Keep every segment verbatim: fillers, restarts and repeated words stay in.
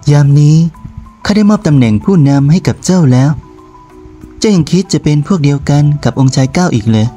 ยามนี้ข้าได้มอบตำแหน่งผู้นำให้กับเจ้าแล้วเจ้ายังคิดจะเป็นพวกเดียวกันกับองค์ชายเก้าอีกเลย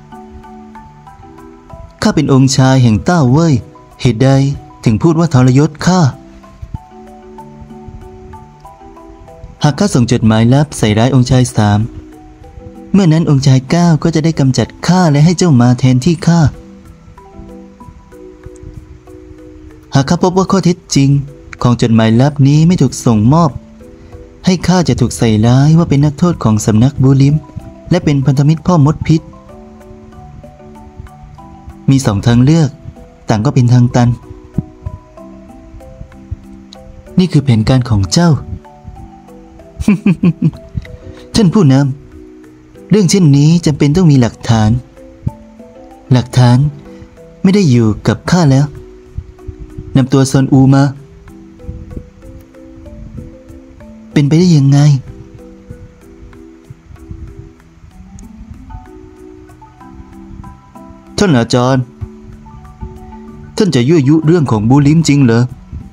ข้าเป็นองค์ชายแห่งเต้าเว่ยเหตุใดถึงพูดว่าทรยศข้าหากข้าส่งจดหมายลับใส่ร้ายองค์ชายสามเมื่อนั้นองค์ชายเก้าก็จะได้กำจัดข้าและให้เจ้ามาแทนที่ข้าหากข้าพบว่าข้อเท็จจริงของจดหมายลับนี้ไม่ถูกส่งมอบให้ข้าจะถูกใส่ร้ายว่าเป็นนักโทษของสำนักบูลิมและเป็นพันธมิตรพ่อมดพิษมีสองทางเลือกต่างก็เป็นทางตันนี่คือแผนการของเจ้า ท่านผู้นำเรื่องเช่นนี้จำเป็นต้องมีหลักฐานหลักฐานไม่ได้อยู่กับข้าแล้วนำตัวซอนอูมาเป็นไปได้ยังไงท่านอาจารย์ท่านจะยั่วยุเรื่องของบูลิมจริงเหรอ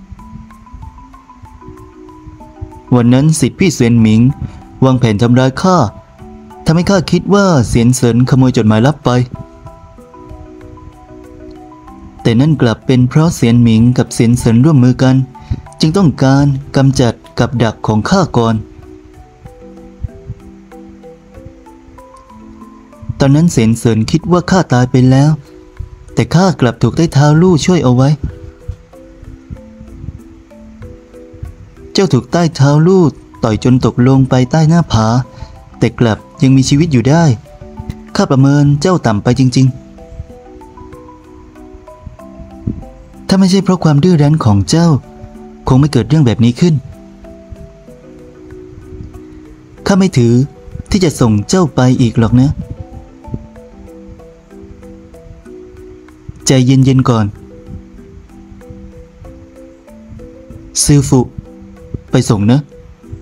วันนั้นสิทธิพี่เซียนหมิงวางแผนทำร้ายข้าทำให้ข้าคิดว่าเสียนเซินขโมยจดหมายลับไปแต่นั่นกลับเป็นเพราะเซียนหมิงกับเซียนเซินร่วมมือกันจึงต้องการกำจัดกับดักของข้าก่อนตอนนั้นเซียนเซินคิดว่าข้าตายไปแล้วแต่ข้ากลับถูกใต้เท้าลู่ช่วยเอาไว้เจ้าถูกใต้เท้าลู่ต่อยจนตกลงไปใต้หน้าผาแต่กลับยังมีชีวิตอยู่ได้ข้าประเมินเจ้าต่ำไปจริงๆถ้าไม่ใช่เพราะความดื้อรั้นของเจ้าคงไม่เกิดเรื่องแบบนี้ขึ้นข้าไม่ถือที่จะส่งเจ้าไปอีกหรอกนะใจเย็นๆก่อนซื่อฟุไปส่งนะ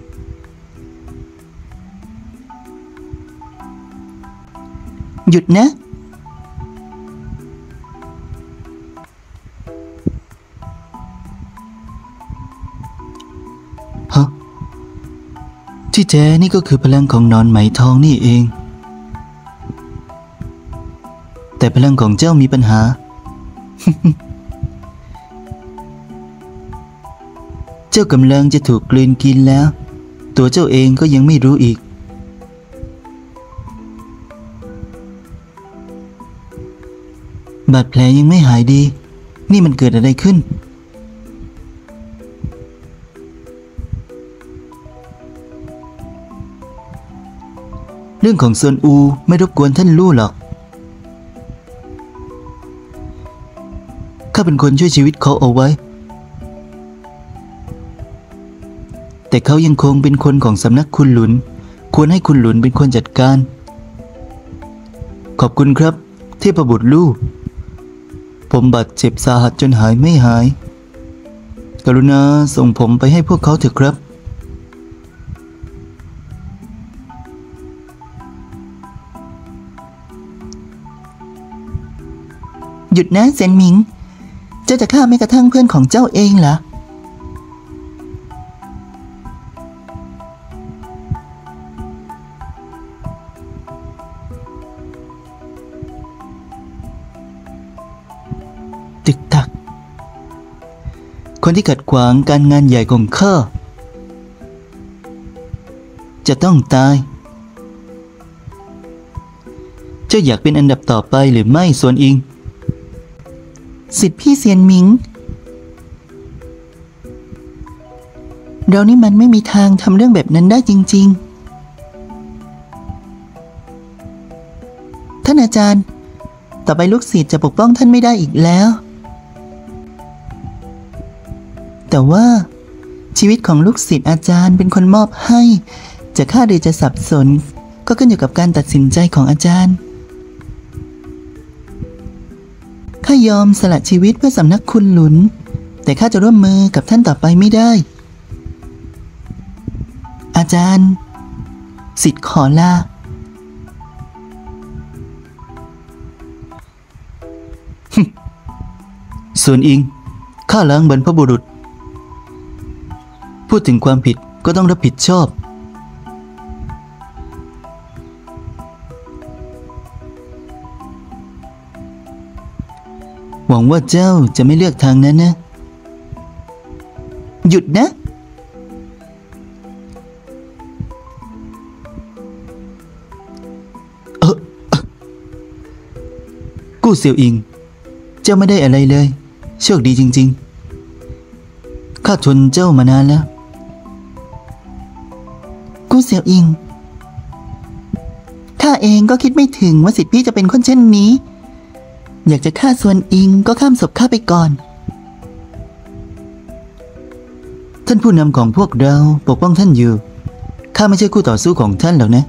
หยุดนะฮะที่แท้นี่ก็คือพลังของนอนไหมทองนี่เองแต่พลังของเจ้ามีปัญหา เจ้ากำลังจะถูกกลืนกินแล้วตัวเจ้าเองก็ยังไม่รู้อีกบาดแผลยังไม่หายดีนี่มันเกิดอะไรขึ้นเรื่องของซวนอูไม่รบกวนท่านลู่หรอกข้าเป็นคนช่วยชีวิตเขาเอาไว้แต่เขายังคงเป็นคนของสำนักคุณหลุนควรให้คุณหลุนเป็นคนจัดการขอบคุณครับเทพบุตรลู่ผมบาดเจ็บสาหัสจนหายไม่หายกรุณาส่งผมไปให้พวกเขาเถอะครับหยุดนะเซียนหมิงเจ้าจะฆ่าแม้กระทั่งเพื่อนของเจ้าเองเหรอตึกตักคนที่ขัดขวางการงานใหญ่ของข้าจะต้องตายเจ้าอยากเป็นอันดับต่อไปหรือไม่ส่วนอิงสิทธิพี่เซียนหมิงเรานี่มันไม่มีทางทำเรื่องแบบนั้นได้จริงๆท่านอาจารย์ต่อไปลูกศิษย์จะปกป้องท่านไม่ได้อีกแล้วแต่ว่าชีวิตของลูกศิษย์อาจารย์เป็นคนมอบให้จะฆ่าหรือจะสับสนก็ขึ้นอยู่กับการตัดสินใจของอาจารย์ข้ายอมสละชีวิตเพื่อสำนักคุณหลุนแต่ข้าจะร่วมมือกับท่านต่อไปไม่ได้อาจารย์ศิษย์ขอลาส่วนอิงข้าล้างบรรพบุรุษดถึงความผิดก็ต้องรับผิดชอบหวังว่าเจ้าจะไม่เลือกทางนั้นนะหยุดนะเออกู้เสี่ยวอิงเจ้าไม่ได้อะไรเลยโชคดีจริงๆข้าทนเจ้ามานานแล้วกู้เสี่ยวอิงข้าเองก็คิดไม่ถึงว่าสิทธิพี่จะเป็นคนเช่นนี้อยากจะฆ่าส่วนอิงก็ข้ามศพข้าไปก่อนท่านผู้นำของพวกเราปกป้องท่านอยู่ข้าไม่ใช่คู่ต่อสู้ของท่านหรอกนะ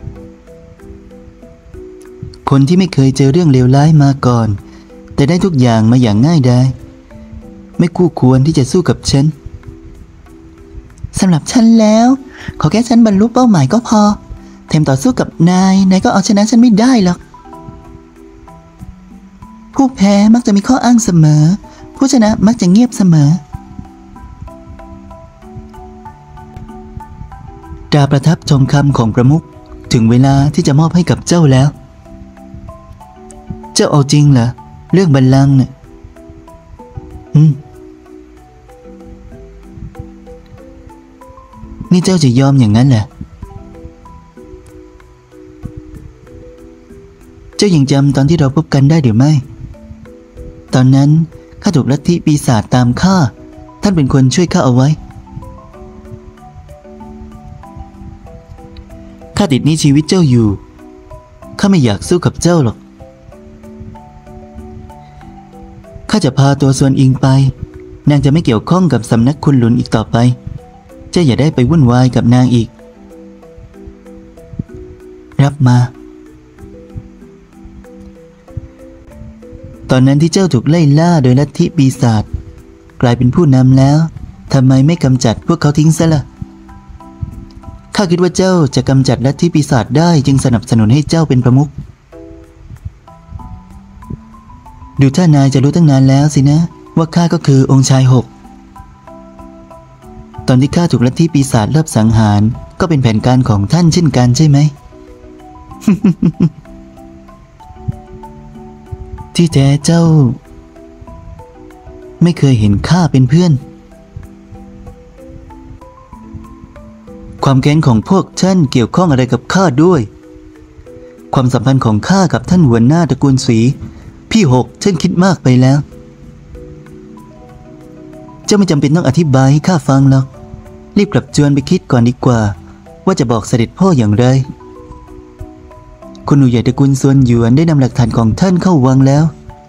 คนที่ไม่เคยเจอเรื่องเลวร้ายมาก่อนแต่ได้ทุกอย่างมาอย่างง่ายดายไม่คู่ควรที่จะสู้กับฉันสำหรับฉันแล้วขอแค่ฉันบรรลุเป้าหมายก็พอแถมต่อสู้กับนายนายก็เอาชนะฉันไม่ได้หรอกผู้แพ้มักจะมีข้ออ้างเสมอผู้ชนะมักจะเงียบเสมอตราประทับทองคำของประมุขถึงเวลาที่จะมอบให้กับเจ้าแล้วเจ้าเอาจริงเหรอเรื่องบัลลังก์เนี่ยอืมนี่เจ้าจะยอมอย่างนั้นเหรอเจ้ายังจำตอนที่เราพบกันได้หรือไม่ตอนนั้นข้าถูกลัทธิปีศาจตามฆ่าท่านเป็นคนช่วยข้าเอาไว้ข้าติดหนี้ชีวิตเจ้าอยู่ข้าไม่อยากสู้กับเจ้าหรอกข้าจะพาตัวส่วนอิงไปนางจะไม่เกี่ยวข้องกับสำนักคุณหลุนอีกต่อไปเจ้าอย่าได้ไปวุ่นวายกับนางอีกรับมาตอนนั้นที่เจ้าถูกไล่ล่าโดยลัทธิปีศาจกลายเป็นผู้นำแล้วทำไมไม่กำจัดพวกเขาทิ้งซะล่ะข้าคิดว่าเจ้าจะกำจัดลัทธิปีศาจได้จึงสนับสนุนให้เจ้าเป็นประมุขดูท่านายจะรู้ตั้งนานแล้วสินะว่าข้าก็คือองค์ชายหกตอนที่ข้าถูกลัทธิปีศาจลอบสังหารก็เป็นแผนการของท่านเช่นกันใช่ไหม ที่แท้เจ้าไม่เคยเห็นข้าเป็นเพื่อนความแค้นของพวกท่านเกี่ยวข้องอะไรกับข้าด้วยความสัมพันธ์ของข้ากับท่านหัวหน้าตระกูลศรีพี่หกท่านคิดมากไปแล้วเจ้าไม่จำเป็นต้องอธิบายให้ข้าฟังหรอกรีบกลับจวนไปคิดก่อนดีกว่าว่าจะบอกเสด็จพ่ออย่างไรคุณหนูใหญ่ตระกูลส่วนหยวนได้นำหลักฐานของท่านเข้าวังแล้ว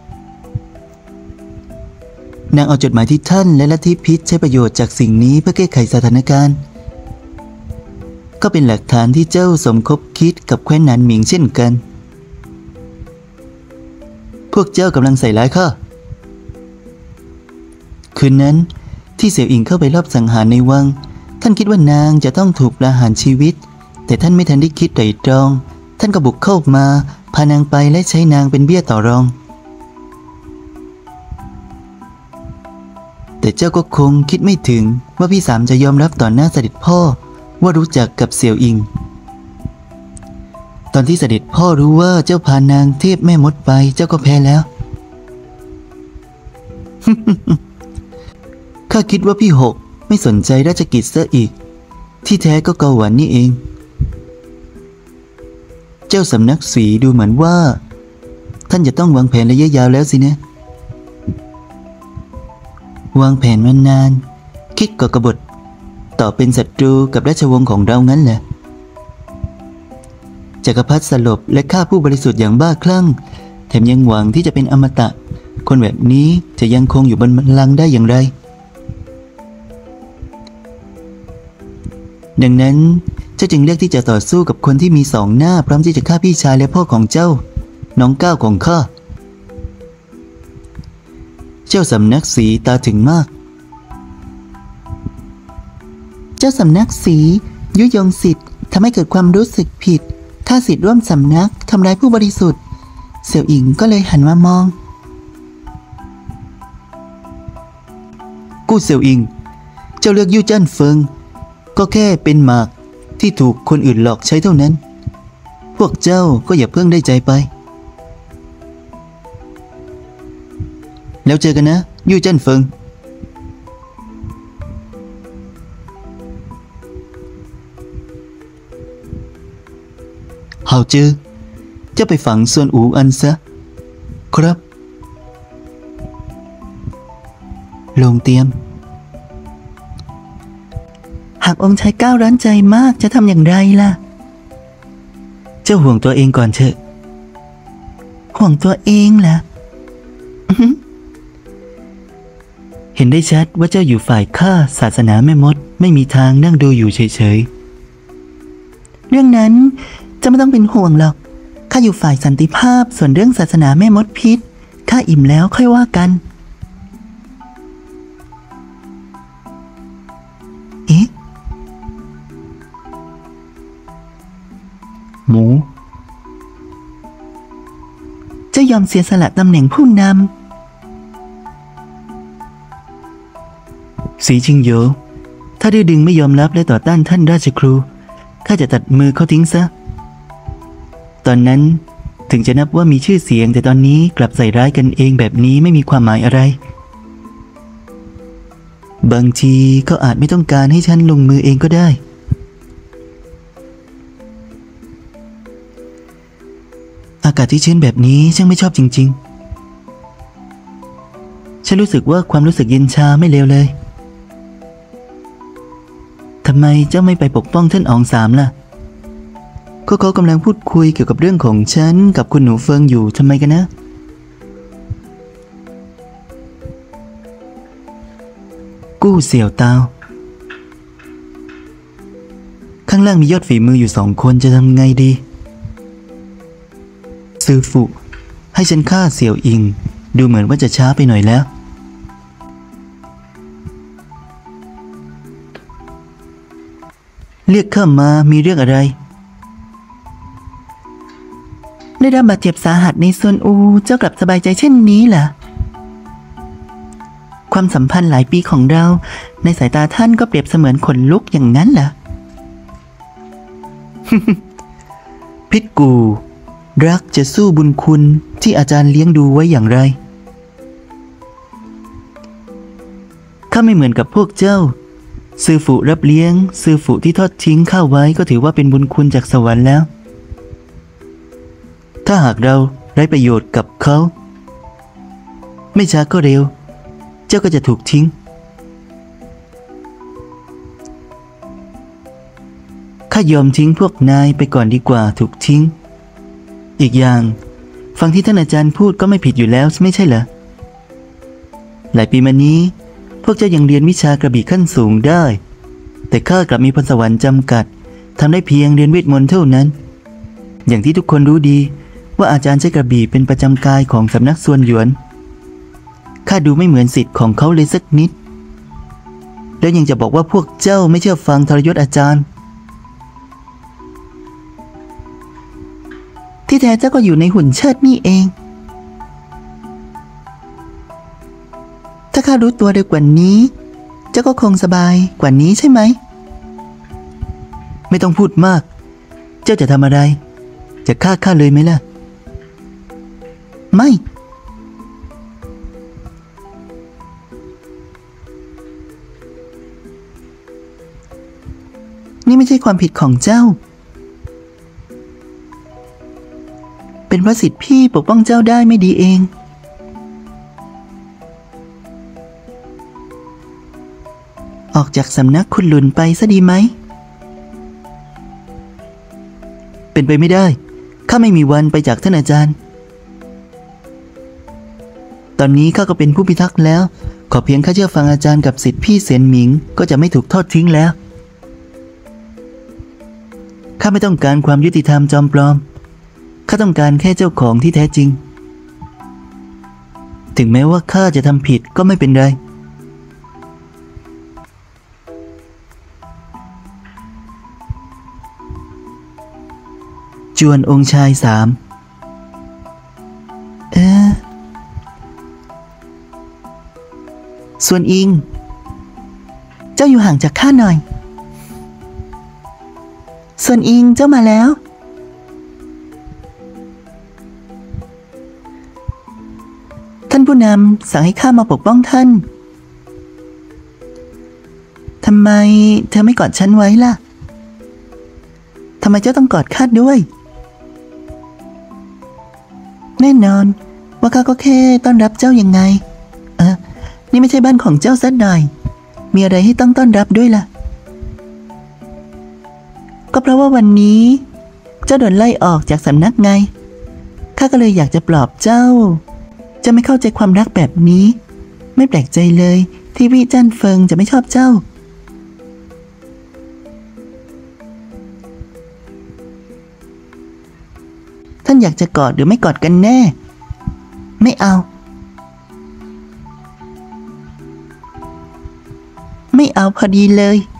นางเอาจดหมายที่ท่านและลัทธิพิษใช้ประโยชน์จากสิ่งนี้เพื่อแก้ไขสถานการณ์ก็เป็นหลักฐานที่เจ้าสมคบคิดกับแคว้นหนานหมิงเช่นกันพวกเจ้ากำลังใส่ร้ายข้าคืนนั้นที่เสี่ยวอิงเข้าไปลอบสังหารในวังท่านคิดว่านางจะต้องถูกประหารชีวิตแต่ท่านไม่ทันได้คิดไตร่ตรองท่านก็บุกเข้ามาพานางไปและใช้นางเป็นเบี้ยต่อรองแต่เจ้าก็คงคิดไม่ถึงว่าพี่สามจะยอมรับต่อหน้าเสด็จพ่อว่ารู้จักกับเสี่ยวอิงตอนที่เสด็จพ่อรู้ว่าเจ้าพานางเทพแม่มดไปเจ้าก็แพ้แล้ว ข้าคิดว่าพี่หกไม่สนใจราชกิจซะอีกที่แท้ก็เกาหวันนี่เองเจ้าสำนักสีดูเหมือนว่าท่านจะต้องวางแผนระยะยาวแล้วสินะวางแผนมานานคิดก่อกบฏต่อเป็นศัตรูกับราชวงศ์ของเรางั้นแหละจักรพรรดิสลบและฆ่าผู้บริสุทธิ์อย่างบ้าคลั่งแถมยังหวังที่จะเป็นอมตะคนแบบนี้จะยังคงอยู่บนบัลลังก์ได้อย่างไรดังนั้นเจ้าจึงเลือกที่จะต่อสู้กับคนที่มีสองหน้าพร้อมที่จะฆ่าพี่ชายและพ่อของเจ้าน้องก้าวของข้าเจ้าสำนักสีตาถึงมากเจ้าสำนักสียุยงสิทธิ์ทำให้เกิดความรู้สึกผิดฆ่าสิทธิ์ร่วมสำนักทำร้ายผู้บริสุทธิ์เสี่ยวอิงก็เลยหันมามองกู้เสี่ยวอิงเจ้าเลือกยู่เจิ้นเฟิงก็แค่เป็นหมากที่ถูกคนอื่นหลอกใช้เท่านั้นพวกเจ้าก็อย่าเพิ่งได้ใจไปแล้วเจอกันนะยู่เจิ้นเฟิงเฮาจื้อจะไปฝังส่วนอูอันซะครับลงเตรียมหากองค์ชายก้าวร้อนใจมากจะทำอย่างไรล่ะเจ้าห่วงตัวเองก่อนเถอะห่วงตัวเองล่ะ เห็นได้ชัดว่าเจ้าอยู่ฝ่ายข้าศาสนาแม่มดไม่มีทางนั่งดูอยู่เฉยๆเรื่องนั้นจะไม่ต้องเป็นห่วงหรอกข้าอยู่ฝ่ายสันติภาพส่วนเรื่องศาสนาแม่มดพิษข้าอิ่มแล้วค่อยว่ากันเอ๊ะหมูเจ้ายอมเสียสละตำแหน่งผู้นำสีชิงโยถ้าดื้อดึงไม่ยอมรับและต่อต้านท่านราชครูข้าจะตัดมือเขาทิ้งซะตอนนั้นถึงจะนับว่ามีชื่อเสียงแต่ตอนนี้กลับใส่ร้ายกันเองแบบนี้ไม่มีความหมายอะไรบางทีเขาอาจไม่ต้องการให้ฉันลงมือเองก็ได้อากาศที่ชื้นแบบนี้ช่างไม่ชอบจริงๆฉันรู้สึกว่าความรู้สึกเย็นชาไม่เลวเลยทำไมเจ้าไม่ไปปกป้องท่านอองสามล่ะก็เขากำลังพูดคุยเกี่ยวกับเรื่องของฉันกับคุณหนูเฟิงอยู่ทำไมกันนะกู้เสี่ยวตาวข้างล่างมียอดฝีมืออยู่สองคนจะทำไงดีซือฟุให้ฉันฆ่าเสี่ยวอิงดูเหมือนว่าจะช้าไปหน่อยแล้วเรียกข้ามามีเรื่องอะไรได้รับบาดเจ็บสาหัสในส่วนอูเจ้ากลับสบายใจเช่นนี้ล่ะความสัมพันธ์หลายปีของเราในสายตาท่านก็เปรียบเสมือนขนลุกอย่างนั้นล่ะ พิษกูรักจะสู้บุญคุณที่อาจารย์เลี้ยงดูไว้อย่างไรข้าไม่เหมือนกับพวกเจ้าซือฝูรับเลี้ยงซือฝูที่ทอดทิ้งข้าไว้ก็ถือว่าเป็นบุญคุณจากสวรรค์แล้วถ้าหากเราไร้ประโยชน์กับเขาไม่ช้าก็เร็วเจ้าก็จะถูกทิ้งข้ายอมทิ้งพวกนายไปก่อนดีกว่าถูกทิ้งอีกอย่างฟังที่ท่านอาจารย์พูดก็ไม่ผิดอยู่แล้วไม่ใช่เหรอหลายปีมานี้พวกเจ้ายังเรียนวิชากระบี่ขั้นสูงได้แต่ข้ากลับมีพรสวรรค์จำกัดทำได้เพียงเรียนเวทมนต์เท่านั้นอย่างที่ทุกคนรู้ดีว่าอาจารย์ใช้กระบี่เป็นประจำกายของสำนักส่วนหยวนข้าดูไม่เหมือนศิษย์ของเขาเลยสักนิดแล้วยังจะบอกว่าพวกเจ้าไม่เชื่อฟังทรยศอาจารย์ที่แท้เจ้าก็อยู่ในหุ่นเชิดนี่เองถ้าข้ารู้ตัวเร็วกว่านี้เจ้าก็คงสบายกว่านี้ใช่ไหมไม่ต้องพูดมากเจ้าจะทำอะไรจะฆ่าข้าเลยไหมล่ะไม่นี่ไม่ใช่ความผิดของเจ้าเป็นเพราะสิทธิพี่ปกป้องเจ้าได้ไม่ดีเองออกจากสำนักคุณหลุนไปซะดีไหมเป็นไปไม่ได้ข้าไม่มีวันไปจากท่านอาจารย์ตอนนี้ข้าก็เป็นผู้พิทักษ์แล้วขอเพียงข้าเชื่อฟังอาจารย์กับศิษย์พี่เซียนหมิงก็จะไม่ถูกทอดทิ้งแล้วข้าไม่ต้องการความยุติธรรมจอมปลอมข้าต้องการแค่เจ้าของที่แท้จริงถึงแม้ว่าข้าจะทำผิดก็ไม่เป็นไรจวนองค์ชายสามเอ๊ะส่วนอิงเจ้าอยู่ห่างจากข้าหน่อยส่วนอิงเจ้ามาแล้วท่านผู้นำสั่งให้ข้ามาปกป้องท่านทำไมเธอไม่กอดฉันไว้ล่ะทำไมเจ้าต้องกอดข้าด้วยแน่นอนว่าข้าก็แค่ต้อนรับเจ้ายังไงเออนี่ไม่ใช่บ้านของเจ้าสักหน่อยมีอะไรให้ต้องต้อนรับด้วยล่ะก็เพราะว่าวันนี้เจ้าโดนไล่ออกจากสำนักไงข้าก็เลยอยากจะปลอบเจ้าจะไม่เข้าใจความรักแบบนี้ไม่แปลกใจเลยที่วี่จันเฟิงจะไม่ชอบเจ้าท่านอยากจะกอดหรือไม่กอดกันแน่ไม่เอาไม่เอาพอดีเลย